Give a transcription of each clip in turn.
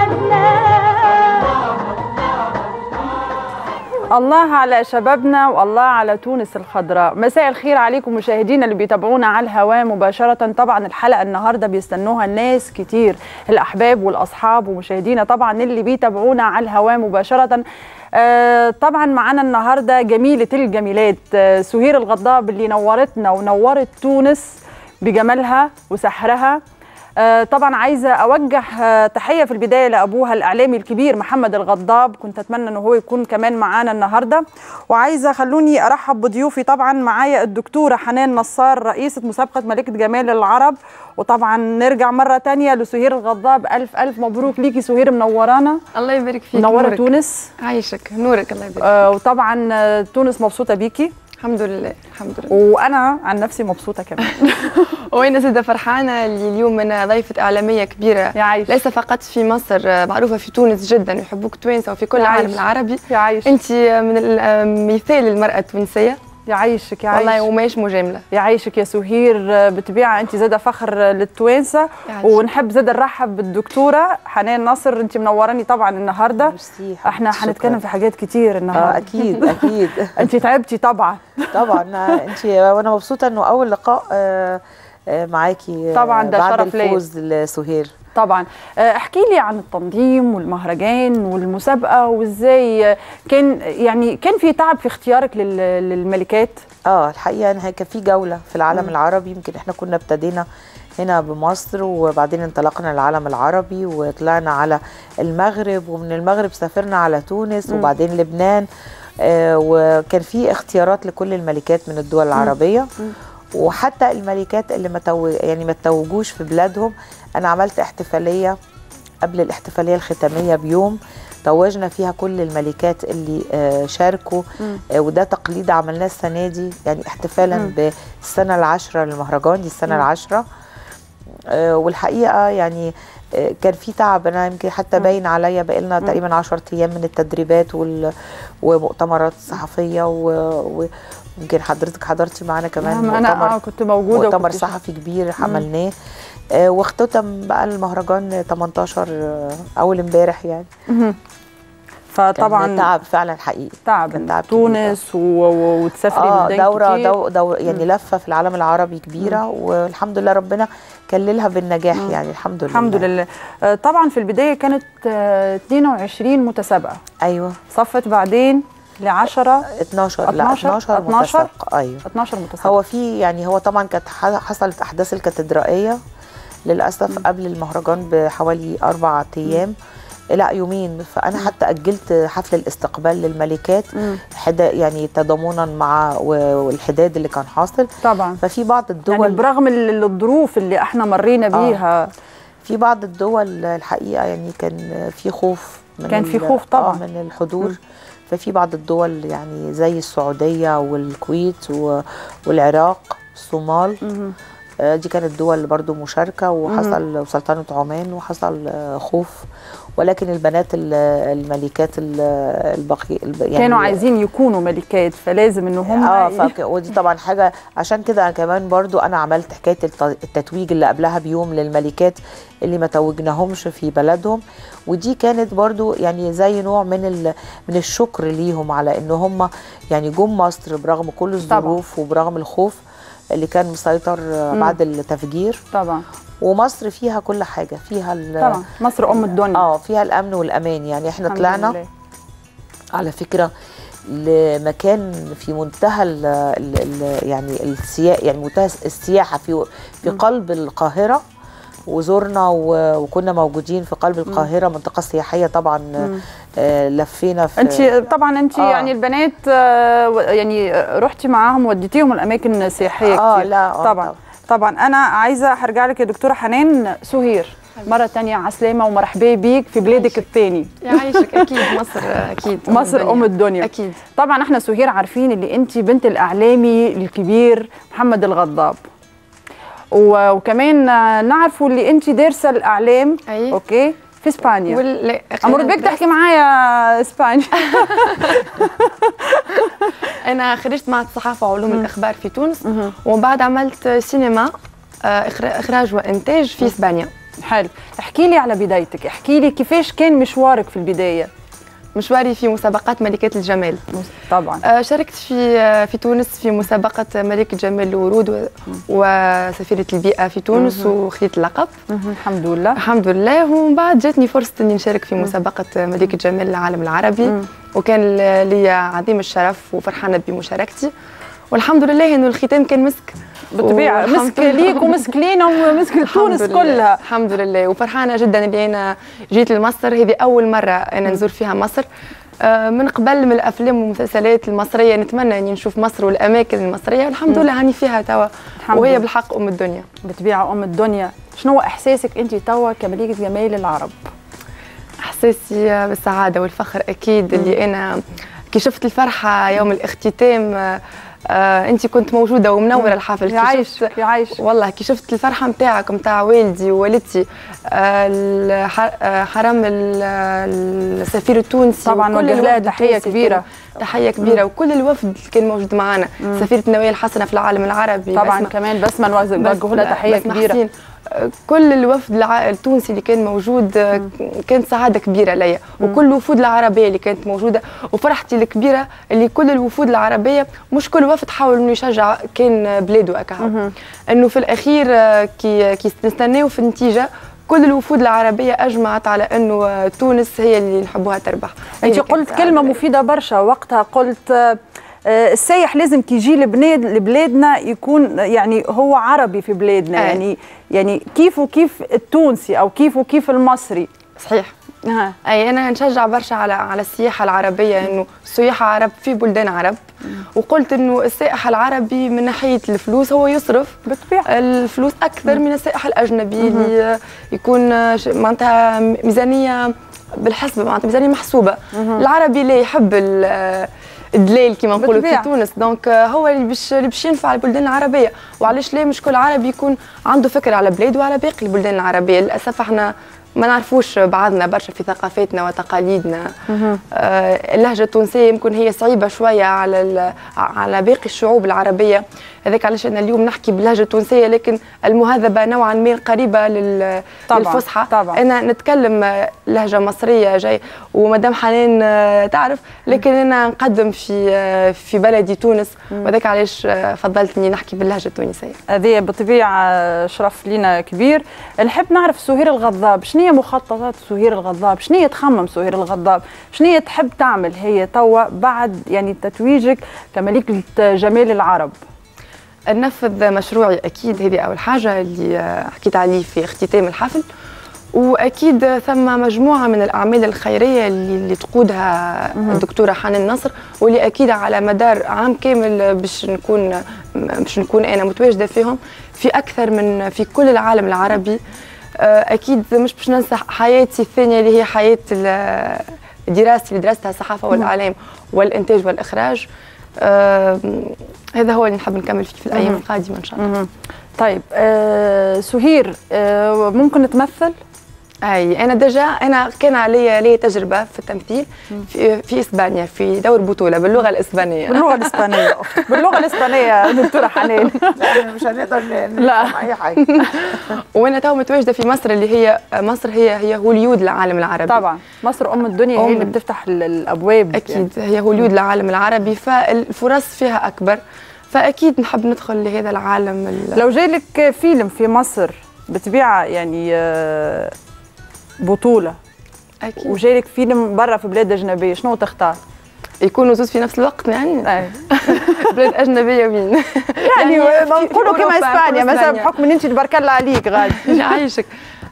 شبابنا. الله على شبابنا والله على تونس الخضراء. مساء الخير عليكم مشاهدينا اللي بيتابعونا على الهواء مباشرة. طبعا الحلقة النهاردة بيستنوها الناس كتير، الأحباب والأصحاب ومشاهدينا طبعا اللي بيتابعونا على الهواء مباشرة. طبعا معانا النهاردة جميلة الجميلات سهير الغضاب اللي نورتنا ونورت تونس بجمالها وسحرها. طبعا عايزه اوجه تحيه في البدايه لابوها الاعلامي الكبير محمد الغضاب، كنت اتمنى ان هو يكون كمان معانا النهارده. وعايزه خلوني ارحب بضيوفي. طبعا معايا الدكتوره حنان نصار رئيسه مسابقه ملكه جمال العرب، وطبعا نرجع مره ثانيه لسهير الغضاب. الف الف مبروك ليكي سهير، منورانا. الله يبارك فيك، منوره تونس. عايشك نورك، الله يبارك فيك. وطبعا تونس مبسوطه بيكي. الحمد لله الحمد لله، وانا عن نفسي مبسوطه كمان. وانا زاده فرحانه اللي اليوم انا ضيفه اعلاميه كبيره، يعيش. ليس فقط في مصر، معروفه في تونس جدا، يحبوك التوانسه وفي كل العالم العربي. يعيش. انت من مثال المراه التونسيه. يعيشك يعيش والله وماش مجامله. يعيشك يا سهير، بطبيعه انت زاده فخر للتوانسه. ونحب زاده نرحب بالدكتوره حنان نصر، انت منوراني طبعا النهارده. احنا هنتكلم في حاجات كتير النهارده. اكيد اكيد. انت تعبتي طبعا. طبعا انت، وانا مبسوطه انه اول لقاء معاكي طبعا، ده بعد شرف ليا. الفوز لسهير. طبعا احكي لي عن التنظيم والمهرجان والمسابقه، وازاي كان في تعب في اختيارك للملكات. الحقيقه كان في جوله في العالم العربي. يمكن احنا كنا ابتدينا هنا بمصر، وبعدين انطلقنا للعالم العربي وطلعنا على المغرب، ومن المغرب سافرنا على تونس وبعدين لبنان. وكان في اختيارات لكل الملكات من الدول العربيه. وحتى الملكات اللي ما توجوش في بلادهم، انا عملت احتفاليه قبل الاحتفاليه الختاميه بيوم، توجنا فيها كل الملكات اللي شاركوا. وده تقليد عملناه السنه دي، يعني احتفالا بالسنه العاشره للمهرجان، دي السنه العاشره. والحقيقه يعني كان في تعب، انا يمكن حتى باين عليا بقالنا تقريبا 10 ايام من التدريبات ومؤتمرات صحفيه، ويمكن حضرتك حضرتي معانا كمان انا كنت موجوده، مؤتمر صحفي كبير عملناه. واختتم بقى المهرجان 18 اول امبارح يعني. فطبعا كان تعب فعلا حقيقي، تعب تونس وتسافري دورة يعني لفه في العالم العربي كبيره. والحمد لله ربنا كللها بالنجاح يعني. الحمد لله الحمد لله. طبعا في البدايه كانت 22 متسابقه. ايوه. صفت بعدين ل 10 12 متسابقه. ايوه 12 متسابقه. هو طبعا كانت حصلت احداث الكاتدرائيه للاسف قبل المهرجان بحوالي 4 ايام، لا يومين. فانا حتى اجلت حفل الاستقبال للملكات يعني تضامنا مع والحداد اللي كان حاصل طبعا. ففي بعض الدول يعني برغم الظروف اللي احنا مرينا بيها، في بعض الدول الحقيقه يعني كان في خوف طبعا من الحضور. ففي بعض الدول يعني زي السعوديه والكويت والعراق الصومال، دي كانت دول برضو مشاركه، وحصل وسلطنه عمان وحصل خوف. ولكن البنات الملكات الباقي يعني كانوا عايزين يكونوا ملكات، فلازم ان هم ودي طبعا حاجه. عشان كده أنا كمان برضو انا عملت حكايه التتويج اللي قبلها بيوم للملكات اللي ما توجناهمش في بلدهم. ودي كانت برضو يعني زي نوع من الشكر ليهم على ان هم يعني جم مصر برغم كل الظروف وبرغم الخوف اللي كان مسيطر بعد التفجير. طبعا. ومصر فيها كل حاجه، فيها طبعا مصر ام الدنيا. فيها الامن والامان. يعني احنا طلعنا على فكره لمكان في منتهى يعني منتهى السياحه في قلب القاهره، وزرنا وكنا موجودين في قلب القاهره، منطقه سياحيه طبعا. لفينا في انت يعني البنات يعني رحتي معاهم وديتيهم الاماكن السياحيه كتير. لا طبعا انا عايزه هرجع لك يا دكتوره حنان. سهير مره ثانيه عسلامه ومرحبا بيك في بلادك الثاني. يعيشك. اكيد مصر، اكيد مصر ام الدنيا. اكيد. طبعا احنا سهير عارفين اللي انت بنت الاعلامي الكبير محمد الغضاب، وكمان نعرفوا اللي انت دارسه الاعلام. اوكي في اسبانيا. امر بك تحكي معايا اسباني. انا خرجت معهد الصحافه وعلوم الاخبار في تونس، ومن بعد عملت سينما اخراج وانتاج في اسبانيا. حلو. احكي لي على بدايتك، احكي لي كيفاش كان مشوارك في البدايه. مشواري في مسابقات ملكات الجمال. طبعا. شاركت في تونس في مسابقة ملكة جمال الورود وسفيرة البيئة في تونس وخذيت اللقب. الحمد لله. الحمد لله. ومن بعد جاتني فرصة اني نشارك في مسابقة ملكة جمال العالم العربي وكان لي عظيم الشرف وفرحانة بمشاركتي، والحمد لله انه الختام كان مسك. بالطبيعه مسك ليك ومسك لينا ومسك تونس كلها. الحمد لله. وفرحانه جدا اللي انا جيت لمصر، هذه اول مره انا نزور فيها مصر. من قبل من الافلام والمسلسلات المصريه نتمنى اني نشوف مصر والاماكن المصريه، والحمد لله هاني فيها توا وهي بالحق ام الدنيا. بالطبيعه ام الدنيا. شنو هو احساسك انت توا كملكه جمال العرب؟ احساسي بالسعاده والفخر اكيد، اللي انا كي شفت الفرحه يوم الاختتام. انت كنت موجوده ومنوره الحفل. يعيش والله كي شفت الفرحه نتاعك نتاع والدي ووالدتي، حرم السفير التونسي طبعا وجه لها تحيه كبيره. تحيه كبيره. وكل الوفد اللي كان موجود معنا، سفيره نوال الحسنه في العالم العربي طبعا كمان بسمه نوجه لها تحيه كبيره. كل الوفد التونسي اللي كان موجود كانت سعاده كبيره ليا، وكل الوفود العربيه اللي كانت موجوده، وفرحتي الكبيره اللي كل الوفود العربيه مش كل وفد حاول انه يشجع كان بلاده اكا، انه في الاخير كي نستناو في النتيجه كل الوفود العربيه اجمعت على انه تونس هي اللي نحبوها تربح. انت قلت كلمه مفيده برشا وقتها، قلت السايح لازم كي يجي لبلادنا يكون يعني هو عربي في بلادنا. يعني كيف وكيف التونسي او كيف وكيف المصري. صحيح. اي انا نشجع برشا على السياحه العربيه، انه السياح عرب في بلدان عرب. وقلت انه السائح العربي من ناحيه الفلوس هو يصرف بالطبيعه الفلوس اكثر من السائح الاجنبي اللي يكون معناتها ميزانيه بالحسبه، معناتها ميزانيه محسوبه. العربي لا يحب الدلال كما نقولوا في تونس، دونك هو اللي باش ينفع البلدان العربيه. وعلاش لا مش كل عربي يكون عنده فكره على بلاده وعلى باقي البلدان العربيه. للاسف احنا ما نعرفوش بعضنا برشا في ثقافتنا وتقاليدنا. اللهجه التونسيه يمكن هي صعيبه شويه على باقي الشعوب العربيه، هذاك علاش انا اليوم نحكي باللهجه التونسيه، لكن المهذبه نوعا ما قريبه للفصحى. انا نتكلم لهجه مصريه جاي ومدام حنان تعرف، لكن انا نقدم في بلدي تونس، وهذاك علاش فضلت اني نحكي باللهجه التونسيه. هذه بالطبيعه شرف لينا كبير. نحب نعرف سهير الغضاب، شنو هي مخططات سهير الغضاب؟ شنو هي تخمم سهير الغضاب؟ شنو هي تحب تعمل هي توا بعد يعني تتويجك كملكة جمال العرب؟ ننفذ مشروعي اكيد، هذه اول حاجه اللي حكيت عليه في اختتام الحفل. واكيد ثم مجموعه من الاعمال الخيريه اللي تقودها الدكتوره حنان نصر، واللي اكيد على مدار عام كامل باش نكون انا متواجده فيهم في اكثر من في كل العالم العربي. اكيد مش باش ننسى حياتي الثانيه اللي هي حياه دراستي اللي درستها الصحافه والاعلام والانتاج والاخراج. هذا هو اللي نحب نكمل فيه في الايام القادمه ان شاء الله. طيب سهير ممكن نتمثل؟ اي انا كان علي تجربه في التمثيل في اسبانيا في دور بطوله باللغه الاسبانيه. باللغه الاسبانيه دكتوره حنان. لا احنا مش هنقدر نفهم اي حاجه. وانا تو متواجده في مصر اللي هي مصر هي هوليود العالم العربي. طبعا مصر ام الدنيا، هي اللي بتفتح الابواب اكيد يعني. هي هوليود العالم العربي، فالفرص فيها اكبر، فاكيد نحب ندخل لهذا العالم. لو جايلك فيلم في مصر بطبيعه يعني بطولة أكيد، وجايلك فيلم برا في بلاد أجنبية، شنو تختار؟ يكونوا زوز في نفس الوقت يعني؟ أي بلاد أجنبية مين؟ يعني نقولوا كما إسبانيا مثلا، بحكم إن أنت تبارك الله عليك غادي. يعيشك.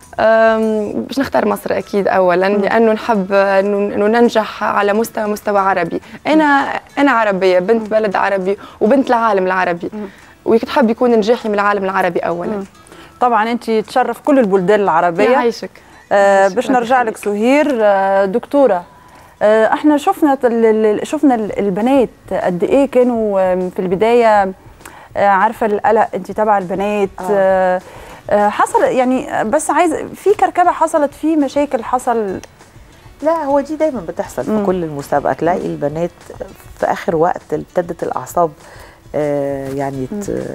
باش نختار مصر أكيد أولا، لأنه نحب إنه ننجح على مستوى عربي. أنا عربية، بنت بلد عربي وبنت العالم العربي، ونحب يكون نجاحي من العالم العربي أولا. طبعا أنت تشرف كل البلدان العربية. يعيشك. باش نرجع لك سهير دكتوره، احنا شفنا البنات قد ايه كانوا في البدايه، عارفه القلق انت تبع البنات. حصل يعني، بس عايز في كركبه حصلت، في مشاكل حصل. لا هو دي دايما بتحصل في كل المسابقه، تلاقي البنات في اخر وقت ابتدت الاعصاب يعني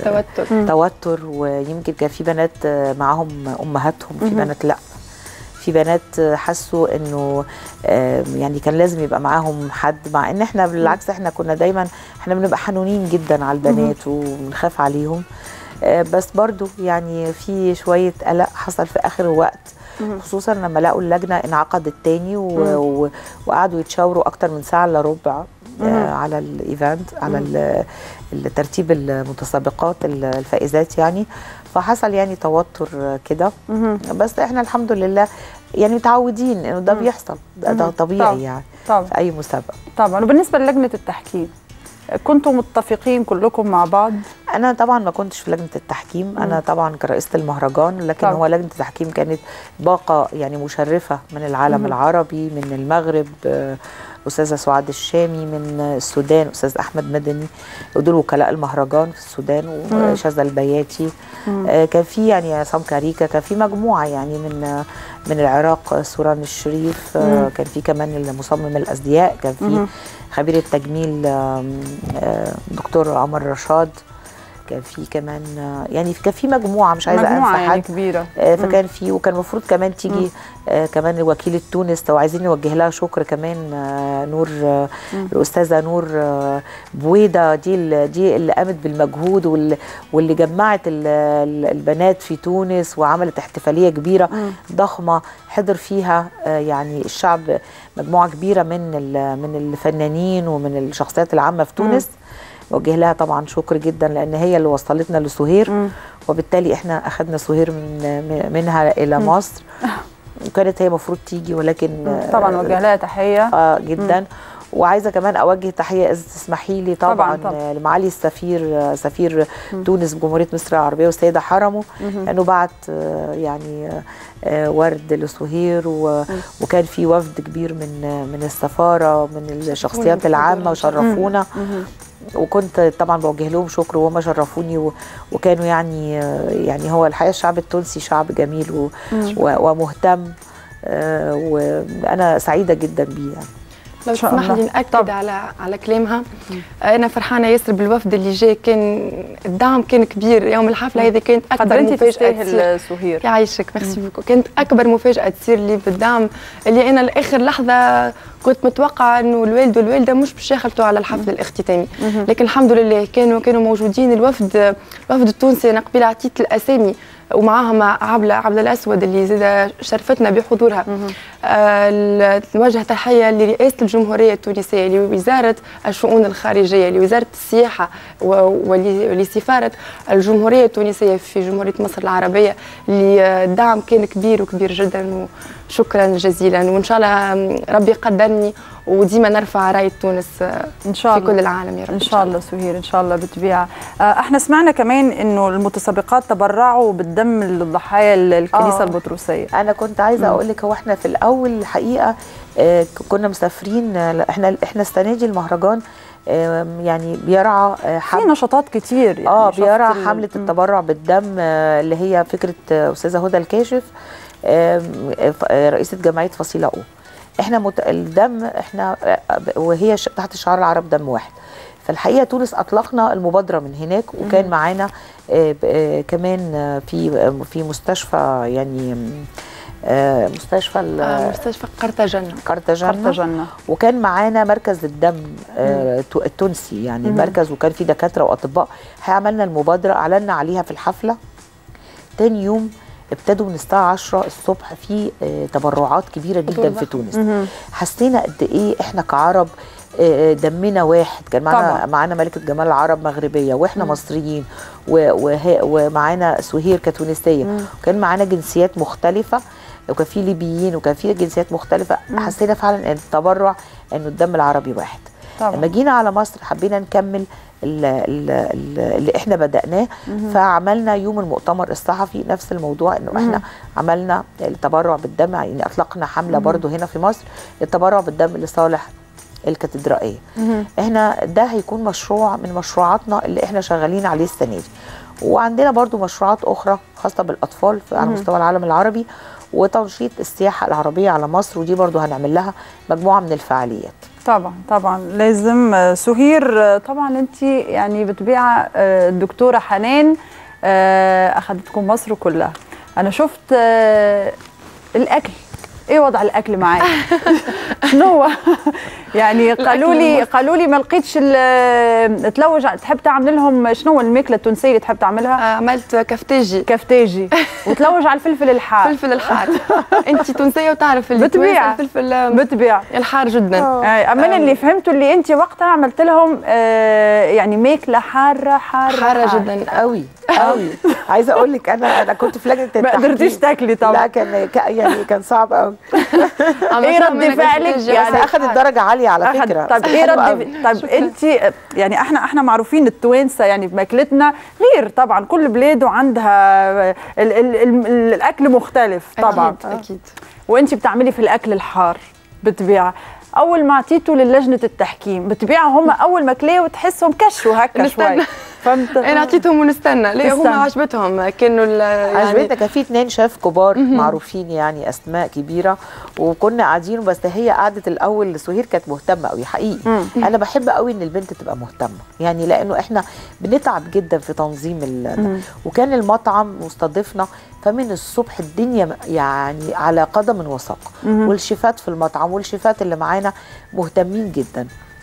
توتر. ويمكن كان في بنات معاهم امهاتهم، في بنات لا، في بنات حسوا انه يعني كان لازم يبقى معاهم حد، مع ان احنا بالعكس احنا كنا دايما احنا بنبقى حنونين جدا على البنات وبنخاف عليهم، بس برضو يعني في شويه قلق حصل في اخر الوقت، خصوصا لما لقوا اللجنه انعقدت تاني وقعدوا يتشاوروا اكتر من ساعه الا ربع على الايفنت، على ترتيب المتسابقات الفائزات يعني، فحصل يعني توتر كده. بس احنا الحمد لله يعني متعودين انه ده بيحصل، ده طبيعي طبعا. يعني طبعا. في اي مسابقه طبعا. وبالنسبه للجنه التحكيم كنتوا متفقين كلكم مع بعض؟ انا طبعا ما كنتش في لجنه التحكيم، انا طبعا كرئيسه المهرجان، لكن طبعا. هو لجنه التحكيم كانت باقه يعني مشرفه من العالم العربي، من المغرب استاذه سعاد الشامي، من السودان استاذ احمد مدني، ودول وكلاء المهرجان في السودان، وشاذة البياتي، كان في يعني عصام كاريكا، كان في مجموعه يعني من العراق سوران الشريف، كان في كمان المصمم الازياء، كان في خبير التجميل دكتور عمر رشاد، كان في كمان يعني كان في مجموعه مش عايزه انسى حد يعني كبيره، فكان في، وكان المفروض كمان تيجي كمان وكيله تونس، لو عايزين نوجه لها شكر كمان، نور الاستاذه نور بويده، دي اللي قامت بالمجهود واللي جمعت البنات في تونس وعملت احتفاليه كبيره ضخمه حضر فيها يعني الشعب، مجموعه كبيره من الفنانين ومن الشخصيات العامه في تونس. وجه لها طبعا شكر جدا، لان هي اللي وصلتنا لسهير، وبالتالي احنا اخذنا سهير منها الى مصر، وكانت هي المفروض تيجي، ولكن طبعا وجه لها تحيه جدا. وعايزه كمان اوجه تحيه اذا تسمحي لي طبعا لمعالي السفير، سفير تونس بجمهوريه مصر العربيه والسيده حرمه، لانه بعت يعني ورد لسهير، وكان في وفد كبير من السفاره من الشخصيات العامه وشرفونا، وكنت طبعا بوجه لهم شكر، وهم شرفوني وكانوا يعني هو الحقيقه الشعب التونسي شعب جميل ومهتم، وانا سعيده جدا بيه يعني. لو تسمح لي نأكد على كلامها، أنا فرحانة ياسر بالوفد اللي جاي، كان الدعم كان كبير يوم الحفلة هذه، كانت أكبر مفاجأة سهير. يعيشك ميرسي بوكو، كانت أكبر مفاجأة تصير لي بالدعم، اللي أنا لآخر لحظة كنت متوقعة إنه الوالد والوالدة مش باش يخلطوا على الحفل الاختتامي، لكن الحمد لله كانوا موجودين الوفد التونسي. أنا قبيل عطيت الأسامي، ومعاها مع عبلة الأسود اللي زاد شرفتنا بحضورها. نوجه تحية لرئاسة الجمهورية التونسية، لوزارة الشؤون الخارجية، لوزارة السياحة، ولسفارة الجمهورية التونسية في جمهورية مصر العربية، اللي الدعم كان كبير وكبير جدا، وشكرا جزيلا. وإن شاء الله ربي يقدرني وديما نرفع راية تونس إن شاء الله في كل العالم يا رب. إن شاء الله سهير، إن شاء الله بالطبيعة. احنا سمعنا كمان إنه المتسابقات تبرعوا بالدم للضحايا الكنيسة البطرسية. أنا كنت عايزة أقول لك، هو احنا في الأول الحقيقة كنا مسافرين، احنا السنة دي المهرجان يعني بيرعى في نشاطات كتير يعني بيرعى حملة التبرع بالدم، اللي هي فكرة أستاذة هدى الكاشف رئيسة جمعية فصيلة أو. احنا الدم احنا وهي تحت شعار العرب دم واحد، فالحقيقه تونس اطلقنا المبادره من هناك، وكان معانا كمان في مستشفى يعني مستشفى قرطاجنة، وكان معانا مركز الدم التونسي يعني المركز، وكان في دكاتره واطباء. عملنا المبادره، اعلنا عليها في الحفله، تاني يوم ابتدوا من الساعة 10 الصبح في تبرعات كبيرة جدا في تونس. حسينا قد ايه احنا كعرب دمنا واحد، كان معانا ملكة جمال العرب مغربية، واحنا مصريين، ومعانا سهير كتونسية، وكان معانا جنسيات مختلفة، وكان في ليبيين، وكان في جنسيات مختلفة. حسينا فعلا ان التبرع انه الدم العربي واحد. لما جينا على مصر حبينا نكمل اللي احنا بدأناه، فعملنا يوم المؤتمر الصحفي نفس الموضوع، انه احنا عملنا التبرع بالدم، يعني اطلقنا حملة برضو هنا في مصر للتبرع بالدم لصالح الكاتدرائية. احنا ده هيكون مشروع من مشروعاتنا اللي احنا شغالين عليه السنة دي، وعندنا برضو مشروعات اخرى خاصة بالاطفال على مستوى العالم العربي، وتنشيط السياحة العربية على مصر، ودي برضو هنعمل لها مجموعة من الفعاليات. طبعا طبعا لازم. سهير، طبعا انت يعني بتبيع الدكتوره حنان اخذتكم مصر كلها. انا شفت الاكل، ايه وضع الاكل معاك؟ شنو هو؟ يعني قالوا لي ما لقيتش تلوج، تحب تعمل لهم شنو الماكله التونسيه اللي تحب تعملها؟ عملت كفتاجي وتلوج على الفلفل الحار. الفلفل الحار. انت تونسيه وتعرف بتبيع الفلفل بتبيع الحار جدا. اما اللي فهمته اللي انت وقتها عملت لهم يعني ماكله حاره جدا قوي قوي. عايزه اقول لك انا كنت في لجنه التحكيم، ما قدرتيش تاكلي طبعا. لا يعني كان صعب قوي. ايه رد فعلك؟ يعني اخذت درجه عاليه على فكره. طب ايه طب انت يعني احنا معروفين التوانسه يعني بماكلتنا غير طبعا، كل بلاد وعندها الاكل مختلف طبعا. اكيد. وانت بتعملي في الاكل الحار بتبيع. اول ما عطيته للجنه التحكيم بتبيع هم اول ما كلاو وتحسهم كشوا هكا شوي، فهمت؟ انا عطيتهم ونستنى. ليه هم عجبتهم؟ كانوا يعني عجبتنا. كان في 2 شيف كبار معروفين يعني اسماء كبيره، وكنا قاعدين. بس هي قعدت الاول. سهير كانت مهتمه قوي حقيقي. انا بحب قوي ان البنت تبقى مهتمه يعني، لانه احنا بنتعب جدا في تنظيم وكان المطعم مستضيفنا، فمن الصبح الدنيا يعني على قدم وساق، والشيفات في المطعم والشيفات اللي معانا مهتمين جدا.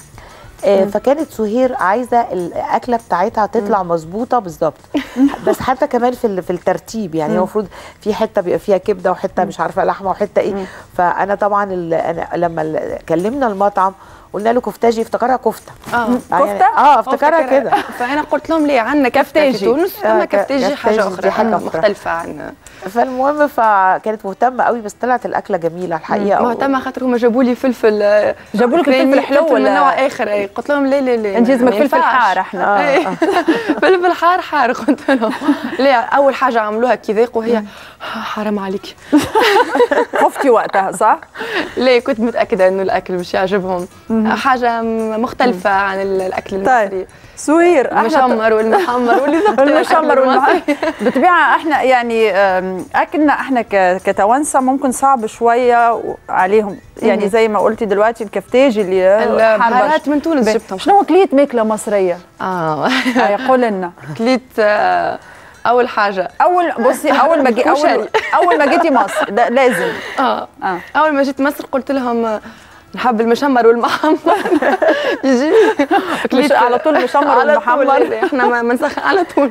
فكانت سهير عايزه الاكله بتاعتها تطلع مظبوطه بالظبط. بس حتى كمان في الترتيب يعني المفروض في حته بيبقى فيها كبده وحته مش عارفه لحمه وحته ايه. فانا طبعا أنا لما كلمنا المطعم قلنا له كفتاجي، افتكرها كفته. كفته؟ افتكرها كده. فانا قلت لهم ليه عندنا كفته في تونس اما كفتاجي حاجه اخرى مختلفه عن. فالمهم فكانت مهتمه قوي، بس طلعت الاكله جميله الحقيقه. مهتمه خاطر هم جابوا لي فلفل، جابوا لك فلفل حلو ولا نوع اخر. قلت لهم ليه انت لازمك فلفل حار. احنا فلفل حار قلت لهم ليه. اول حاجه عملوها كي ذاقوا هي حرام عليك. خفتي وقتها صح؟ ليه كنت متاكده انه الاكل مش يعجبهم، حاجه مختلفه عن الاكل المصري. طيب سهير، المشمر والمحمر واللي المشمر والمحمر بتبيعها. احنا يعني اكلنا احنا كتوانسه ممكن صعب شويه عليهم يعني، زي ما قلتي دلوقتي الكفتاجي اللي البهارات من تونس جبتهم. شنو كليت ماكله مصريه؟ قول لنا. كليت اول حاجه بصي اول ما جيتي مصر ده لازم اول ما جيت مصر قلت لهم نحب المشمر والمحمر. يجي كليت على طول مشمر والمحمر. احنا ما نسخن على طول.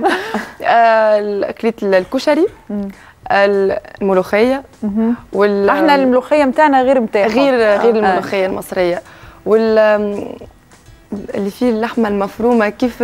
كليت الكشري، الملوخيه احنا الملوخيه نتاعنا غير نتاعها، غير الملوخيه المصريه. اللي فيه اللحمه المفرومه كيف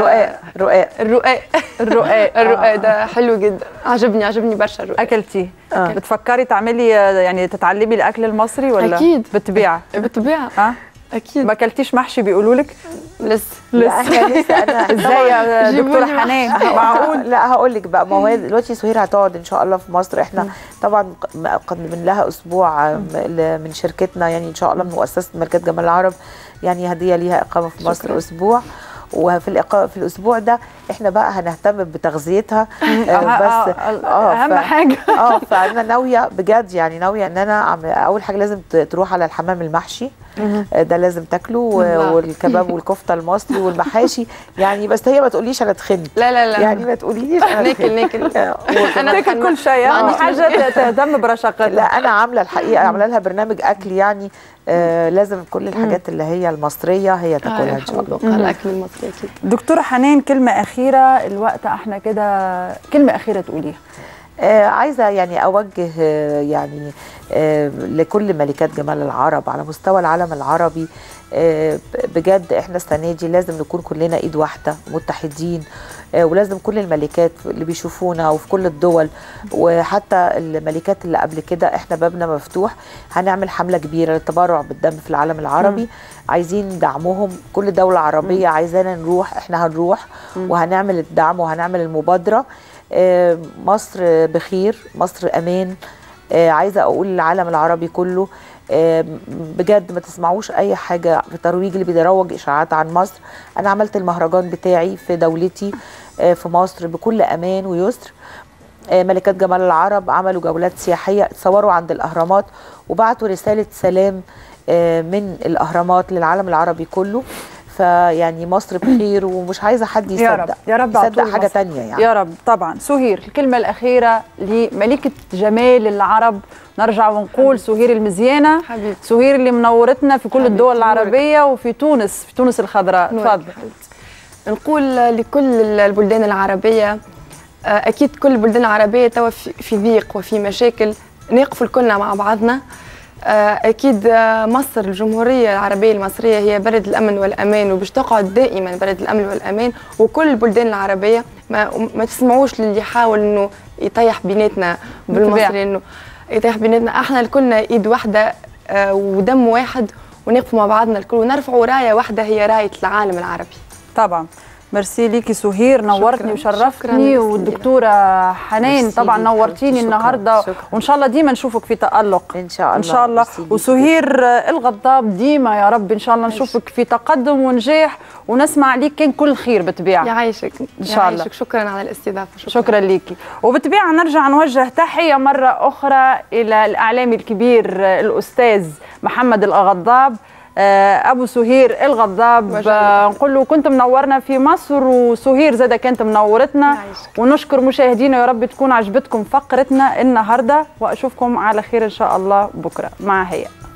الرقاق ده حلو جدا. عجبني برشا الرقاق. اكلتي؟ بتفكري تعملي يعني تتعلمي الاكل المصري ولا؟ اكيد بتبيع اكيد. ما اكلتيش محشي بيقولوا لك؟ لسه انا ازاي يا دكتوره حنان؟ معقول؟ لا هقول لك بقى. ما هو دلوقتي سهير هتقعد ان شاء الله في مصر. احنا طبعا قدمنا لها اسبوع من شركتنا يعني ان شاء الله، من مؤسسه ملكات جمال العرب، يعني هديه ليها اقامه في مصر اسبوع. وفي الاسبوع ده احنا بقى هنهتم بتغذيتها. بس اهم حاجه. فانا ناويه بجد يعني، ناويه ان انا اول حاجه لازم تروح على الحمام المحشي، ده لازم تاكله، والكباب والكفته المصري والمحاشي يعني. بس هي ما تقوليش انا تخنت، لا يعني ما تقوليش انا ناكل انا ناكل كل شيء يعني حاجه تهتم برشاقتها. لا انا عامله الحقيقه عامله لها برنامج اكل يعني. لازم كل الحاجات اللي هي المصريه هي تاكلها ان شاء الله. الاكل المصري اكيد. دكتوره حنان، كلمه اخيره، الوقت احنا كده، كلمه اخيره تقوليها. عايزه يعني اوجه يعني لكل ملكات جمال العرب على مستوى العالم العربي. بجد احنا السنه دي لازم نكون كلنا ايد واحده متحدين، ولازم كل الملكات اللي بيشوفونا وفي كل الدول وحتى الملكات اللي قبل كده احنا بابنا مفتوح. هنعمل حمله كبيره للتبرع بالدم في العالم العربي. عايزين دعمهم، كل دوله عربيه عايزانا نروح، احنا هنروح وهنعمل الدعم وهنعمل المبادره. مصر بخير، مصر امان. عايزه اقول للعالم العربي كله بجد ما تسمعوش اي حاجه في الترويج اللي بيروج اشاعات عن مصر. انا عملت المهرجان بتاعي في دولتي في مصر بكل امان ويسر. ملكات جمال العرب عملوا جولات سياحيه، اتصوروا عند الاهرامات وبعتوا رساله سلام من الاهرامات للعالم العربي كله. فيعني مصر بخير ومش عايزه حد يصدق، يا رب يا رب يصدق حاجه تانية يعني. يا رب. طبعا سهير، الكلمه الاخيره لملكه جمال العرب، نرجع ونقول سهير المزيانه، حبيبتي. سهير اللي منورتنا في كل حبيبتي. الدول العربيه وفي تونس، في تونس الخضراء. تفضل. نقول لكل البلدان العربيه، اكيد كل البلدان العربيه توا في ضيق وفي مشاكل، نقفوا كلنا مع بعضنا. اكيد مصر الجمهوريه العربيه المصريه هي بلد الامن والامان، وباش تقعد دائما بلد الامن والامان. وكل البلدان العربيه ما تسمعوش للي يحاول انه يطيح بيناتنا بالمصري، انه يطيح بيناتنا. احنا الكلنا ايد واحده ودم واحد، ونقفوا مع بعضنا الكل ونرفعوا رايه واحده هي رايه العالم العربي. طبعا. ميرسي ليكي سهير، نورتني وشرفتني. والدكتوره حنان طبعا نورتيني النهارده، وان شاء الله ديما نشوفك في تألق ان شاء الله. ان شاء الله. وسهير الغضاب ديما يا رب ان شاء الله نشوفك في تقدم ونجاح، ونسمع عليك كان كل خير بالطبيعه. يعيشك ان شاء الله. شكرا على الاستضافه. شكرا ليكي. وبالطبيعه نرجع نوجه تحيه مره اخرى الى الاعلامي الكبير الاستاذ محمد الغضاب، ابو سهير الغضاب. نقول له كنت منورنا في مصر، وسهير زاده كانت منورتنا. ونشكر مشاهدينا، يا رب تكون عجبتكم فقرتنا النهارده، واشوفكم على خير ان شاء الله بكره. مع هي